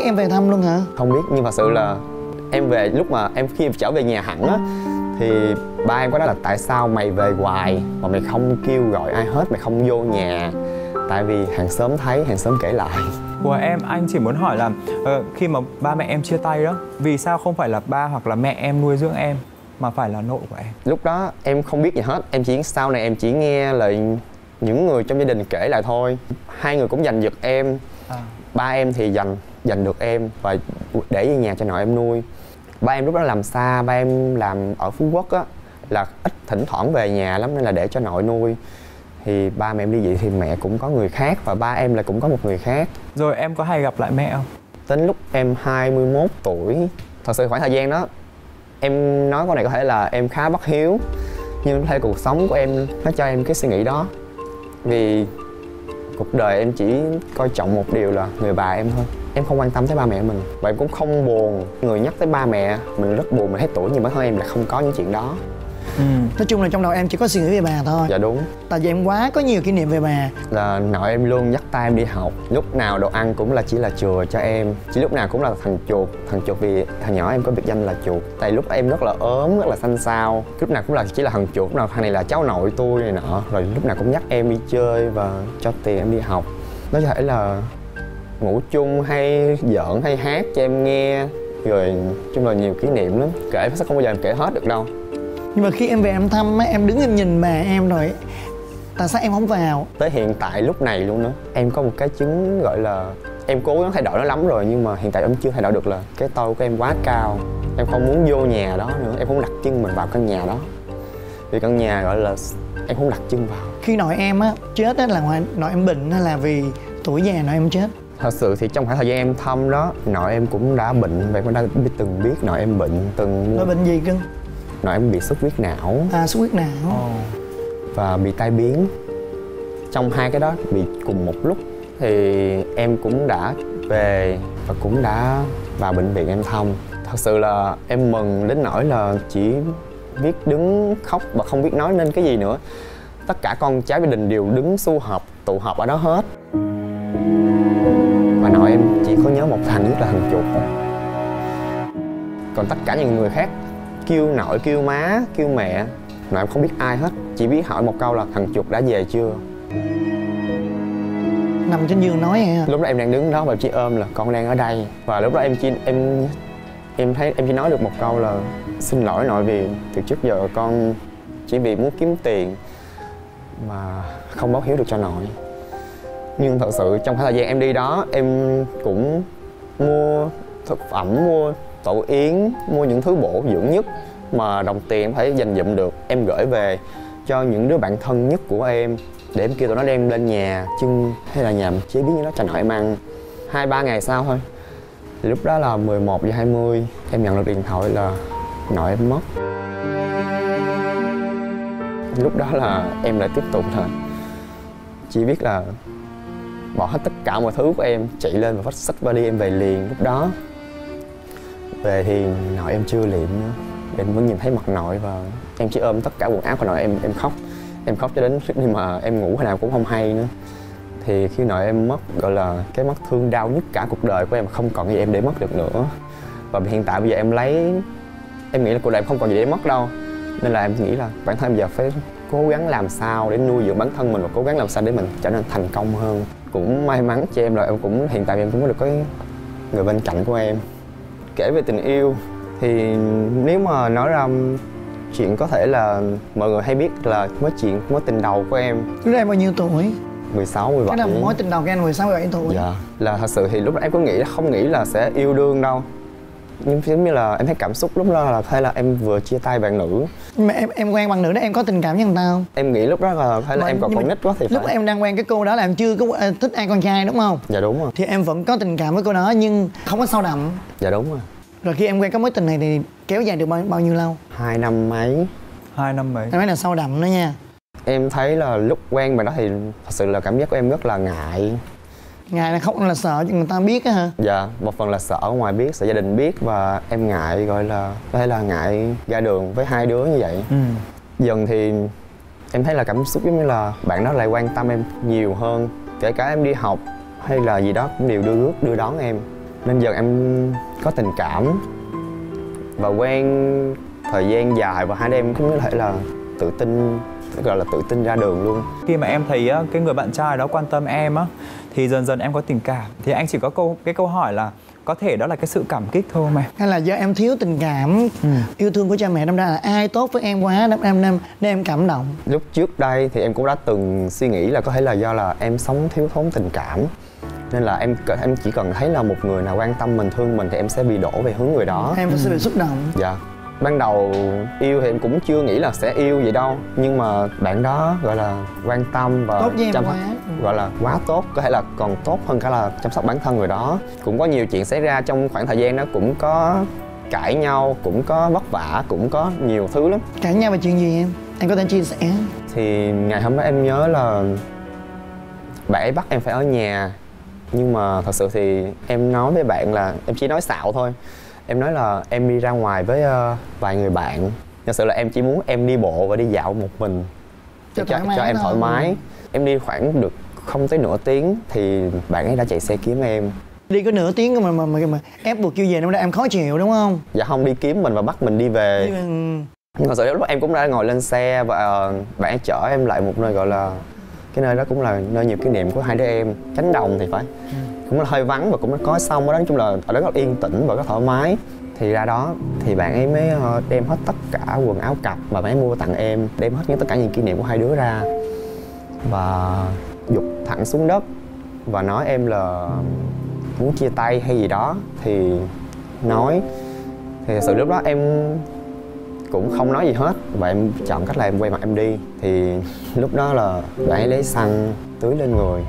em về thăm luôn hả? Không biết, nhưng thật sự là em về, lúc mà em khi trở về nhà hẳn á thì ba em có nói là tại sao mày về hoài mà mày không kêu gọi ai hết, mày không vô nhà. Tại vì hàng xóm thấy, hàng xóm kể lại. Của em, anh chỉ muốn hỏi là khi mà ba mẹ em chia tay đó, vì sao không phải là ba hoặc là mẹ em nuôi dưỡng em mà phải là nội của em? Lúc đó em không biết gì hết, em chỉ sau này em chỉ nghe lời những người trong gia đình kể lại thôi. Hai người cũng giành giật em. Ba em thì giành được em và để về nhà cho nội em nuôi. Ba em lúc đó làm xa, ba em làm ở Phú Quốc á, là ít thỉnh thoảng về nhà lắm nên là để cho nội nuôi. Thì ba mẹ em đi vậy thì mẹ cũng có người khác và ba em là cũng có một người khác. Rồi em có hay gặp lại mẹ không? Đến lúc em 21 tuổi, thật sự khoảng thời gian đó em nói câu này có thể là em khá bất hiếu, nhưng có thể cuộc sống của em nó cho em cái suy nghĩ đó. Vì cuộc đời em chỉ coi trọng một điều là người bà em thôi. Em không quan tâm tới ba mẹ mình và em cũng không buồn. Người nhắc tới ba mẹ mình rất buồn, mình thấy tuổi, nhưng bản thân em là không có những chuyện đó. Nói chung là trong đầu em chỉ có suy nghĩ về bà thôi. Dạ đúng. Tại vì em quá có nhiều kỷ niệm về bà. Là nội em luôn dắt tay em đi học. Lúc nào đồ ăn cũng là chỉ là chừa cho em. Chỉ lúc nào cũng là thằng chuột. Thằng chuột vì thằng nhỏ em có biệt danh là chuột. Tại lúc em rất là ốm, rất là xanh xao. Lúc nào cũng là chỉ là thằng chuột. Lúc nào thằng này là cháu nội tôi này nọ. Rồi lúc nào cũng dắt em đi chơi và cho tiền em đi học. Nó có thể là ngủ chung hay giỡn hay hát cho em nghe. Rồi chung là nhiều kỷ niệm lắm. Kể sẽ không bao giờ em kể hết được đâu. Nhưng mà khi em về em thăm em đứng em nhìn bà em rồi, tại sao em không vào? Tới hiện tại lúc này luôn nữa, em có một cái chứng gọi là em cố gắng thay đổi nó lắm rồi, nhưng mà hiện tại em chưa thay đổi được là cái tôi của em quá cao. Em không muốn vô nhà đó nữa, em không đặt chân mình vào căn nhà đó. Vì căn nhà gọi là em không đặt chân vào. Khi nội em á chết á là nội em bệnh hay là vì tuổi già nội em chết? Thật sự thì trong khoảng thời gian em thăm đó, nội em cũng đã bệnh và em cũng đã từng biết nội em bệnh Nội bệnh gì cưng? Nội em bị xuất huyết não. Xuất huyết não. Và bị tai biến. Trong hai cái đó bị cùng một lúc thì em cũng đã về và cũng đã vào bệnh viện em thăm. Thật sự là em mừng đến nỗi là chỉ biết đứng khóc và không biết nói nên cái gì nữa. Tất cả con cháu gia đình đều đứng tụ họp ở đó hết. Và nội em chỉ có nhớ một thằng, nhất là thằng chuột. Còn tất cả những người khác kêu nội, kêu má, kêu mẹ, nội em không biết ai hết. Chỉ biết hỏi một câu là thằng chuột đã về chưa. Nằm trên giường nói vậy à? Lúc đó em đang đứng đó và chỉ ôm là con đang ở đây. Và lúc đó em thấy em chỉ nói được một câu là xin lỗi nội vì từ trước giờ con chỉ vì muốn kiếm tiền mà không báo hiếu được cho nội. Nhưng thật sự trong thời gian em đi đó, em cũng mua thực phẩm, mua tổ yến, mua những thứ bổ dưỡng nhất mà đồng tiền em phải dành dụm được. Em gửi về cho những đứa bạn thân nhất của em để em kêu tụi nó đem lên nhà chưng hay là nhà chế biến như đó cho nội em ăn. 2-3 ngày sau thôi, lúc đó là 11:20 em nhận được điện thoại là nội em mất. Lúc đó là em lại tiếp tục thôi, chỉ biết là bỏ hết tất cả mọi thứ của em, chạy lên và xách vali em về liền. Lúc đó về thì nội em chưa liệm nữa, em vẫn nhìn thấy mặt nội và em chỉ ôm tất cả quần áo của nội em khóc. Em khóc cho đến khi mà em ngủ hồi nào cũng không hay nữa. Thì khi nội em mất, gọi là cái mất thương đau nhất cả cuộc đời của em, không còn gì em để mất được nữa. Và hiện tại bây giờ em nghĩ là cuộc đời em không còn gì để mất đâu. Nên là em nghĩ là bản thân bây giờ phải cố gắng làm sao để nuôi dưỡng bản thân mình và cố gắng làm sao để mình trở nên thành công hơn. Cũng may mắn cho em là em cũng hiện tại em cũng có được cái người bên cạnh của em. Kể về tình yêu thì nếu mà nói ra chuyện có thể là mọi người hay biết là mối tình đầu của em. Lúc đó em bao nhiêu tuổi? 16, 17. Cái là mối tình đầu của anh 16, 17 tuổi. Dạ. Là thật sự thì lúc đó em không nghĩ là sẽ yêu đương đâu. Nhưng giống như là em thấy cảm xúc lúc đó là hay là em vừa chia tay bạn nữ. Nhưng mà em quen bạn nữ đó em có tình cảm với người ta không? Em nghĩ lúc đó là hay là em còn nít quá thì lúc phải. Em đang quen cái cô đó là em chưa có thích ai con trai đúng không? Dạ đúng rồi. Thì em vẫn có tình cảm với cô đó nhưng không có sâu đậm. Dạ đúng rồi. Rồi khi em quen cái mối tình này thì kéo dài được bao nhiêu lâu? 2 năm mấy. 2 năm mấy. Em nói là sâu đậm đó nha. Em thấy là lúc quen bạn đó thì thật sự là cảm giác của em rất là ngại. Ngại là không, là sợ cho người ta biết á hả? Dạ, một phần là sợ ở ngoài biết, sợ gia đình biết và em ngại, gọi là có thể là ngại ra đường với hai đứa như vậy. Dần thì em thấy là cảm xúc giống như là bạn đó lại quan tâm em nhiều hơn. Kể cả em đi học hay là gì đó cũng đều đưa rước đưa đón em. Nên dần em có tình cảm và quen thời gian dài, và hai đứa em cũng có thể là tự tin, gọi là tự tin ra đường luôn. Khi mà em thấy á, cái người bạn trai đó quan tâm em á, thì dần dần em có tình cảm, thì anh chỉ có cái câu hỏi là có thể đó là cái sự cảm kích thôi mà. Hay là do em thiếu tình cảm, yêu thương của cha mẹ, đâm ra là ai tốt với em quá nên em cảm động. Lúc trước đây thì em cũng đã từng suy nghĩ là có thể là do là em sống thiếu thốn tình cảm, nên là em chỉ cần thấy là một người nào quan tâm mình, thương mình thì em sẽ bị đổ về hướng người đó. Em sẽ bị xúc động. Dạ. Ban đầu yêu thì em cũng chưa nghĩ là sẽ yêu vậy đâu, nhưng mà bạn đó gọi là quan tâm và Tốt với em chăm sóc, quá. gọi là quá tốt, có thể là còn tốt hơn cả là chăm sóc bản thân người đó. Cũng có nhiều chuyện xảy ra trong khoảng thời gian đó, cũng có cãi nhau, cũng có vất vả, cũng có nhiều thứ lắm. Cãi nhau về chuyện gì em? Anh có thể chia sẻ. Thì ngày hôm đó em nhớ là bạn ấy bắt em phải ở nhà, nhưng mà thật sự thì em nói với bạn là em chỉ nói xạo thôi. Em nói là em đi ra ngoài với vài người bạn. Thật sự là em chỉ muốn em đi bộ và đi dạo một mình cho em thoải mái. Em đi khoảng được không tới nửa tiếng thì bạn ấy đã chạy xe kiếm em. Đi có nửa tiếng mà ép buộc kêu về, nó em khó chịu đúng không? Dạ không, đi kiếm mình và bắt mình đi về. Nhưng mà thật sự lúc em cũng đã ngồi lên xe và bạn ấy chở em lại một nơi gọi là, cái nơi đó cũng là nơi nhiều kỷ niệm của hai đứa em, Cánh Đồng thì phải. Cũng là hơi vắng và cũng có sông ở đó, nói chung là ở đó rất là yên tĩnh và rất thoải mái. Thì ra đó thì bạn ấy mới đem hết tất cả quần áo cặp mà bạn ấy mua tặng em, đem hết tất cả những kỷ niệm của hai đứa ra và giục thẳng xuống đất và nói em là muốn chia tay hay gì đó thì nói. Thì thật sự lúc đó em cũng không nói gì hết và em chọn cách là em quay mặt em đi. Thì lúc đó là bạn ấy lấy xăng tưới lên người.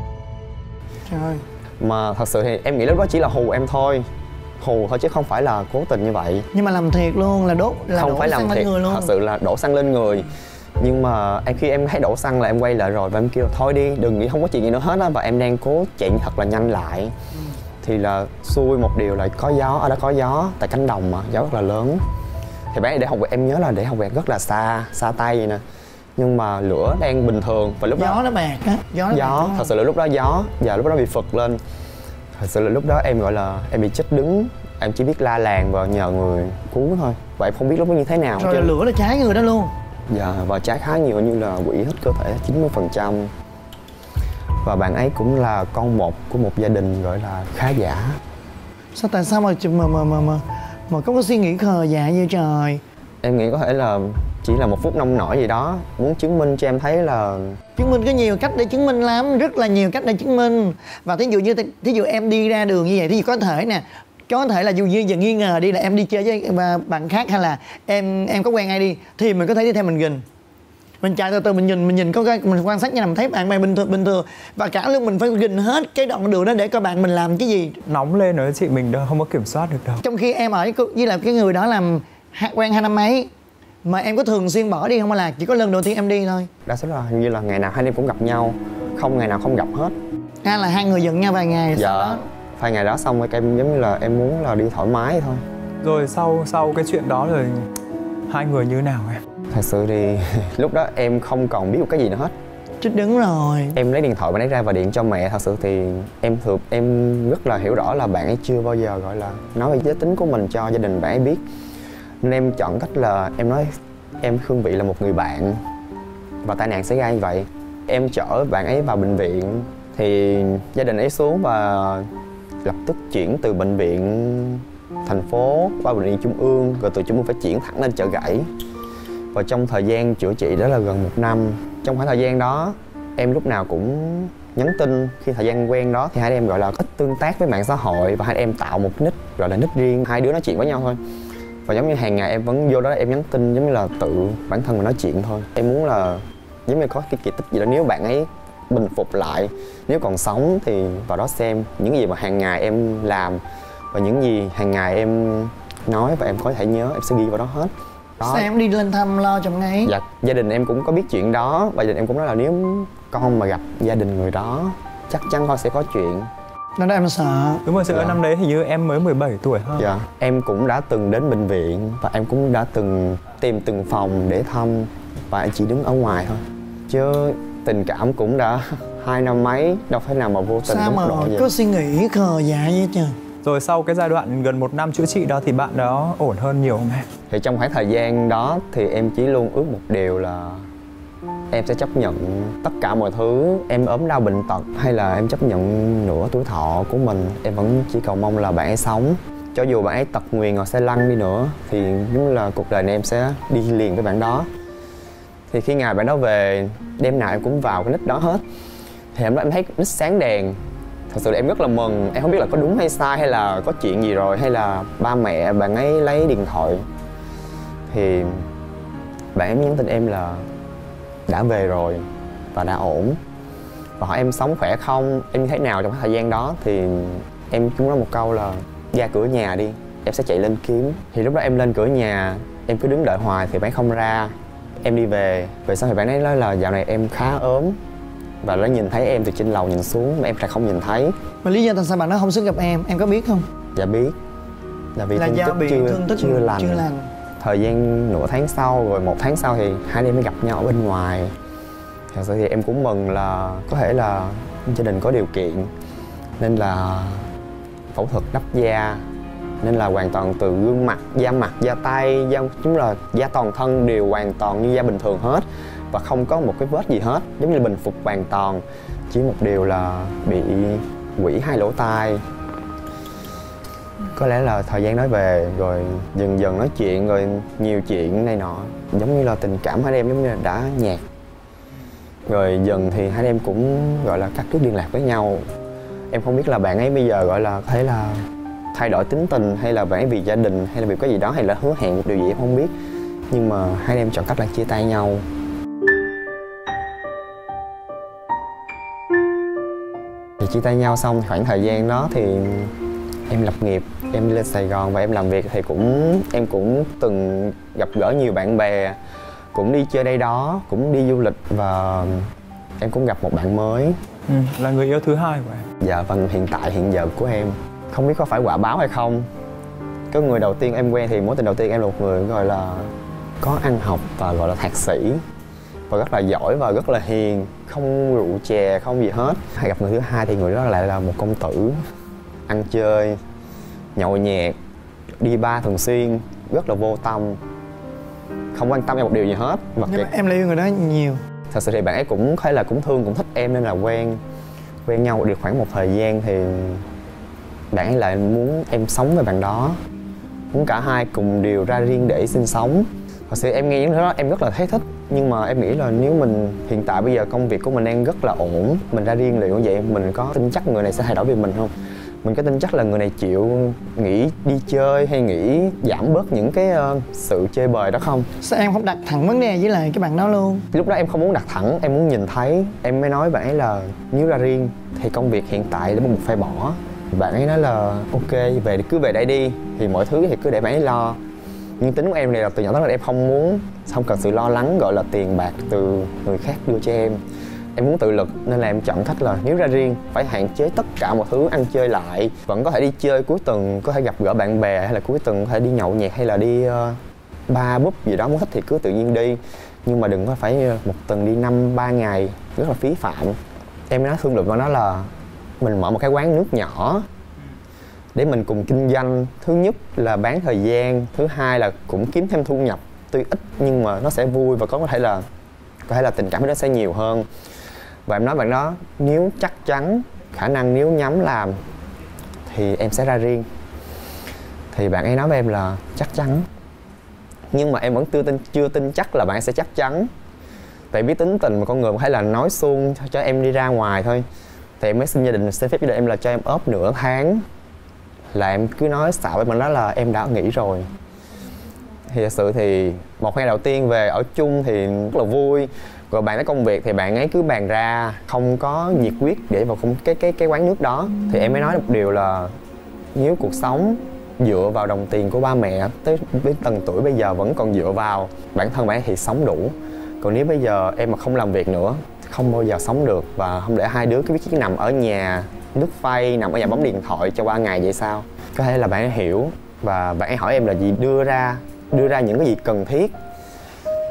Trời. Mà thật sự thì em nghĩ lúc đó chỉ là hù em thôi, hù thôi chứ không phải là cố tình như vậy. Nhưng mà làm thiệt luôn, là đốt, là không đổ phải làm xăng thiệt, lên người luôn. thật sự là đổ xăng lên người. Nhưng mà khi em thấy đổ xăng là em quay lại rồi và em kêu thôi đi, đừng nghĩ không có chuyện gì nữa hết á. Và em đang cố chạy thật là nhanh lại. Thì là xui một điều là có gió, ở đó có gió, tại cánh đồng mà, gió rất là lớn. Thì bạn để hồng quẹt, em nhớ là để hồng quẹt rất là xa tay vậy nè. Nhưng mà lửa đang bình thường và lúc đó gió nó bạc á, gió thật sự là lúc đó gió và lúc đó bị phật lên. Thật sự là lúc đó em gọi là em bị chết đứng, em chỉ biết la làng và nhờ người cứu thôi. Và em không biết lúc đó như thế nào. Rồi lửa nó cháy người đó luôn. Dạ, và cháy khá nhiều, như là quỵ hết cơ thể 90%. Và bạn ấy cũng là con một của một gia đình gọi là khá giả. Sao, tại sao mà có cái suy nghĩ khờ dại như trời? Em nghĩ có thể là chỉ là một phút nông nổi gì đó, muốn chứng minh cho em thấy là... Chứng minh có nhiều cách để chứng minh lắm, rất là nhiều cách để chứng minh. Và thí dụ em đi ra đường như vậy, thí dụ có thể nè, có thể là dù như giờ nghi ngờ đi là em đi chơi với bạn khác, hay là em có quen ai đi thì mình có thể đi theo mình gìn, mình chạy từ từ, mình nhìn có cái mình quan sát như là mình thấy bạn bè bình thường và cả luôn mình phải gìn hết cái đoạn đường đó để coi bạn mình làm cái gì. Nóng lên rồi chị, mình đâu không có kiểm soát được đâu. Trong khi em ở với là cái người đó làm quen 2 năm mấy mà em có thường xuyên bỏ đi không, hay là chỉ có lần đầu tiên em đi thôi? Đa số là hình như là ngày nào hai em cũng gặp nhau, không ngày nào không gặp hết. Hay là hai người giận nhau vài ngày? Dạ, vài ngày đó xong rồi em giống như là em muốn là đi thoải mái thôi. Rồi sau cái chuyện đó rồi hai người như thế nào em? Thật sự thì lúc đó em không còn biết một cái gì nữa hết. Chết đứng rồi. Em lấy điện thoại bạn ấy ra và điện cho mẹ. Thật sự thì em rất là hiểu rõ là bạn ấy chưa bao giờ gọi là nói về giới tính của mình cho gia đình bạn ấy biết. Nên em chọn cách là em nói em Khương Vị là một người bạn và tai nạn xảy ra như vậy. Em chở bạn ấy vào bệnh viện thì gia đình ấy xuống và lập tức chuyển từ bệnh viện thành phố qua bệnh viện Trung ương, rồi từ Trung ương phải chuyển thẳng lên Chợ Gãy. Và trong thời gian chữa trị đó là gần 1 năm. Trong khoảng thời gian đó em lúc nào cũng nhắn tin. Khi thời gian quen đó thì hai em gọi là ít tương tác với mạng xã hội và hai em tạo một nick gọi là nick riêng, hai đứa nói chuyện với nhau thôi. Và giống như hàng ngày em vẫn vô đó em nhắn tin, giống như là tự bản thân mình nói chuyện thôi. Em muốn là giống như có cái kỳ tích gì đó, nếu bạn ấy bình phục lại, nếu còn sống thì vào đó xem những gì mà hàng ngày em làm và những gì hàng ngày em nói và em có thể nhớ, em sẽ ghi vào đó hết. Đó. Sao em đi lên thăm lo chồng ngay? Dạ, gia đình em cũng có biết chuyện đó và gia đình em cũng nói là nếu con mà gặp gia đình người đó chắc chắn con sẽ có chuyện. Nó đó em sợ. Đúng rồi, sự năm đấy thì như em mới 17 tuổi ha. Dạ, em cũng đã từng đến bệnh viện và em cũng đã từng tìm từng phòng để thăm và em chỉ đứng ở ngoài thôi. Chứ tình cảm cũng đã 2 năm mấy, đâu phải nào mà vô tình sao đến mà mức độ vậy. có suy nghĩ khờ dại vậy trời? Rồi sau cái giai đoạn gần 1 năm chữa trị đó thì bạn đó ổn hơn nhiều không em? Thì trong khoảng thời gian đó thì em chỉ luôn ước một điều là em sẽ chấp nhận tất cả mọi thứ. Em ốm đau bệnh tật hay là em chấp nhận nửa tuổi thọ của mình, em vẫn chỉ cầu mong là bạn ấy sống. Cho dù bạn ấy tật nguyền hoặc xe lăn đi nữa thì đúng là cuộc đời này em sẽ đi liền với bạn đó. Thì khi ngày bạn đó về, đêm nào em cũng vào cái nick đó hết. Thì em thấy nick sáng đèn. Thật sự là em rất là mừng. Em không biết là có đúng hay sai hay là có chuyện gì rồi, hay là ba mẹ bạn ấy lấy điện thoại. Thì bạn em nhắn tin em là đã về rồi và đã ổn, và hỏi em sống khỏe không, em như thế nào trong thời gian đó. Thì em cũng nói một câu là ra cửa nhà đi, em sẽ chạy lên kiếm. Thì lúc đó em lên cửa nhà, em cứ đứng đợi hoài thì bạn không ra. Em đi về xong thì bạn ấy nói là dạo này em khá ốm, và nó nhìn thấy em từ trên lầu nhìn xuống mà em lại không nhìn thấy. Mà lý do tại sao bạn đó không xuống gặp em có biết không? Dạ biết, là vì thương tích chưa lành. Thời gian nửa tháng sau rồi 1 tháng sau thì hai em mới gặp nhau ở bên ngoài. Thật sự thì em cũng mừng là có thể là gia đình có điều kiện nên là phẫu thuật đắp da, nên là hoàn toàn từ gương mặt, da tay, chúng là da toàn thân đều hoàn toàn như da bình thường hết, và không có một cái vết gì hết, giống như là bình phục hoàn toàn. Chỉ một điều là bị quỷ 2 lỗ tai. Có lẽ là thời gian nói về rồi dần dần nói chuyện rồi nhiều chuyện này nọ, giống như là tình cảm hai em giống như là đã nhạt. Rồi dần thì hai em cũng gọi là cắt đứt liên lạc với nhau. Em không biết là bạn ấy bây giờ gọi là có thể là thay đổi tính tình, hay là bạn ấy vì gia đình, hay là vì cái gì đó, hay là hứa hẹn một điều gì em không biết. Nhưng mà hai em chọn cách là chia tay nhau. Thì chia tay nhau xong khoảng thời gian đó thì em lập nghiệp, em đi lên Sài Gòn và em làm việc. Thì em cũng từng gặp gỡ nhiều bạn bè, cũng đi chơi đây đó, cũng đi du lịch, và em cũng gặp một bạn mới. Là người yêu thứ hai của em? Dạ vâng, hiện giờ của em. Không biết có phải quả báo hay không. Cái người đầu tiên em quen thì mối tình đầu tiên em là một người gọi là có ăn học và gọi là thạc sĩ, và rất là giỏi và rất là hiền, không rượu chè, không gì hết. Hay gặp người thứ hai thì người đó lại là một công tử, ăn chơi, nhậu nhẹt, đi bar thường xuyên, rất là vô tâm, không quan tâm cho một điều gì hết. Và nhưng mà em lại yêu người đó nhiều. Thật sự thì bạn ấy cũng hay là cũng thương, cũng thích em nên là quen nhau được khoảng một thời gian thì bạn ấy lại muốn em sống với bạn đó, muốn cả hai cùng đều ra riêng để sinh sống. Thật sự em nghe những thứ đó em rất là thấy thích, nhưng mà em nghĩ là nếu mình hiện tại bây giờ công việc của mình đang rất là ổn, mình ra riêng liệu như vậy mình có tin chắc người này sẽ thay đổi về mình không? Mình có tin chắc là người này chịu nghỉ đi chơi hay nghỉ giảm bớt những cái sự chơi bời đó không? Sao em không đặt thẳng vấn đề với lại cái bạn đó luôn? Lúc đó em không muốn đặt thẳng, em muốn nhìn thấy. Em mới nói bạn ấy là nếu ra riêng thì công việc hiện tại để mình phải bỏ. Bạn ấy nói là ok, cứ về đây đi, thì mọi thứ thì cứ để bạn ấy lo. Nhưng tính của em này là từ nhỏ tới lớn em không cần sự lo lắng gọi là tiền bạc từ người khác đưa cho em. Em muốn tự lực nên là em chọn cách là nếu ra riêng phải hạn chế tất cả mọi thứ ăn chơi lại. Vẫn có thể đi chơi cuối tuần, có thể gặp gỡ bạn bè, hay là cuối tuần có thể đi nhậu nhẹt, hay là đi bar pub gì đó, muốn thích thì cứ tự nhiên đi. Nhưng mà đừng có phải một tuần đi 5-3 ngày, rất là phí phạm. Em nói thương lượng con đó là mình mở một cái quán nước nhỏ để mình cùng kinh doanh. Thứ nhất là bán thời gian, thứ hai là cũng kiếm thêm thu nhập, tuy ít nhưng mà nó sẽ vui, và có thể là tình cảm nó sẽ nhiều hơn. Và em nói bạn đó nếu chắc chắn khả năng nếu nhắm làm thì em sẽ ra riêng. Thì bạn ấy nói với em là chắc chắn, nhưng mà em vẫn chưa tin chắc là bạn sẽ chắc chắn. Tại biết tính tình mà con người hay là nói suông cho em đi ra ngoài thôi. Thì em mới xin phép gia đình em là cho em ốp nửa tháng, là em cứ nói xạo với mình đó là em đã nghỉ rồi. Thì thật sự thì một ngày đầu tiên về ở chung thì rất là vui. Rồi bạn ấy công việc thì bạn ấy cứ bàn ra, không có nhiệt huyết để vào cái quán nước đó. Thì em mới nói một điều là nếu cuộc sống dựa vào đồng tiền của ba mẹ tới tầng tuổi bây giờ vẫn còn dựa vào bản thân bạn ấy thì sống đủ. Còn nếu bây giờ em mà không làm việc nữa, không bao giờ sống được. Và không để hai đứa cứ biết nằm ở nhà nước phay, nằm ở nhà bấm điện thoại cho qua ngày vậy sao? Có thể là bạn ấy hiểu và bạn ấy hỏi em là gì, đưa ra những cái gì cần thiết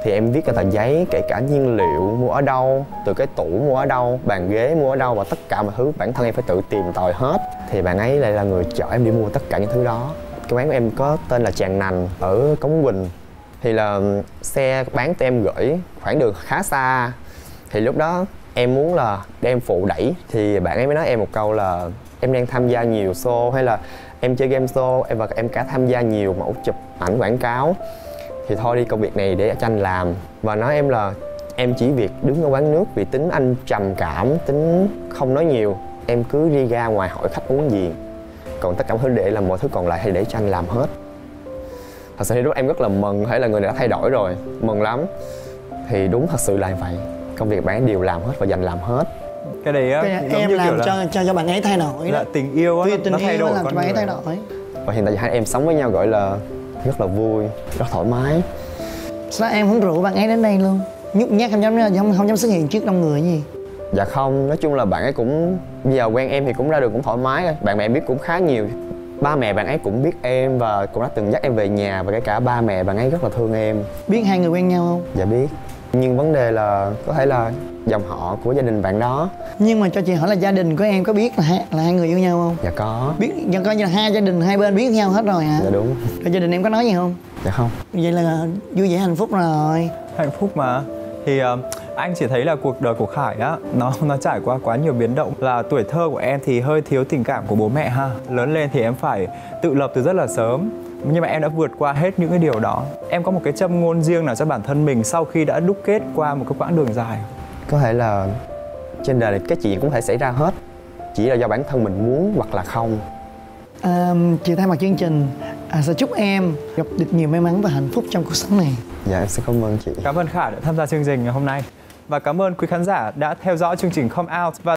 thì em viết cái tờ giấy, kể cả nhiên liệu mua ở đâu, từ cái tủ mua ở đâu, bàn ghế mua ở đâu, và tất cả mọi thứ bản thân em phải tự tìm tòi hết. Thì bạn ấy lại là người chở em đi mua tất cả những thứ đó. Cái quán của em có tên là Tràng Nành ở Cống Quỳnh. Thì là xe bán tụi em gửi khoảng đường khá xa. Thì lúc đó em muốn là đem phụ đẩy, thì bạn ấy mới nói em một câu là em đang tham gia nhiều show, hay là em chơi game show, và em cả tham gia nhiều mẫu chụp ảnh quảng cáo, thì thôi đi công việc này để cho anh làm. Và nói em là em chỉ việc đứng ở quán nước, vì tính anh trầm cảm, tính không nói nhiều, em cứ đi ra ngoài hỏi khách uống gì, còn tất cả mọi thứ để làm mọi thứ còn lại thì để cho anh làm hết. Thật sự thì lúc em rất là mừng, hay là người đã thay đổi rồi, mừng lắm. Thì đúng thật sự là vậy, công việc bạn ấy đều làm hết và dành làm hết. Cái đấy á, em như làm kiểu là cho bạn ấy thay đổi là đó. tình yêu á, Vì tình nó thay yêu đổi làm cho con bạn ấy người. thay đổi. Và hiện tại hai em sống với nhau gọi là rất là vui, rất thoải mái. Sao em không rủ bạn ấy đến đây luôn? Nhút nhát không dám xuất hiện trước đông người gì? Dạ không, nói chung là bạn ấy cũng bây giờ quen em thì cũng ra đường cũng thoải mái rồi. Bạn bè em biết cũng khá nhiều. Ba mẹ bạn ấy cũng biết em và cũng đã từng dắt em về nhà, và kể cả ba mẹ bạn ấy rất là thương em. Biết hai người quen nhau không? Dạ biết. Nhưng vấn đề là có thể là dòng họ của gia đình bạn đó. Nhưng mà cho chị hỏi là gia đình của em có biết là hai người yêu nhau không? Dạ có. Biết, coi như là hai gia đình hai bên biết nhau hết rồi hả? Dạ đúng. Rồi gia đình em có nói gì không? Dạ không. Vậy là vui vẻ hạnh phúc rồi. Hạnh phúc mà. Thì anh chỉ thấy là cuộc đời của Khải á, nó trải qua quá nhiều biến động. Là tuổi thơ của em thì hơi thiếu tình cảm của bố mẹ ha. Lớn lên thì em phải tự lập từ rất là sớm. Nhưng mà em đã vượt qua hết những cái điều đó. Em có một cái châm ngôn riêng nào cho bản thân mình sau khi đã đúc kết qua một cái quãng đường dài? Có thể là trên đời này cái chuyện cũng thể xảy ra hết, chỉ là do bản thân mình muốn hoặc là không. Chị thay mặt chương trình sẽ chúc em gặp được nhiều may mắn và hạnh phúc trong cuộc sống này. Dạ em xin cảm ơn chị. Cảm ơn Khải đã tham gia chương trình ngày hôm nay. Và cảm ơn quý khán giả đã theo dõi chương trình Come Out. Và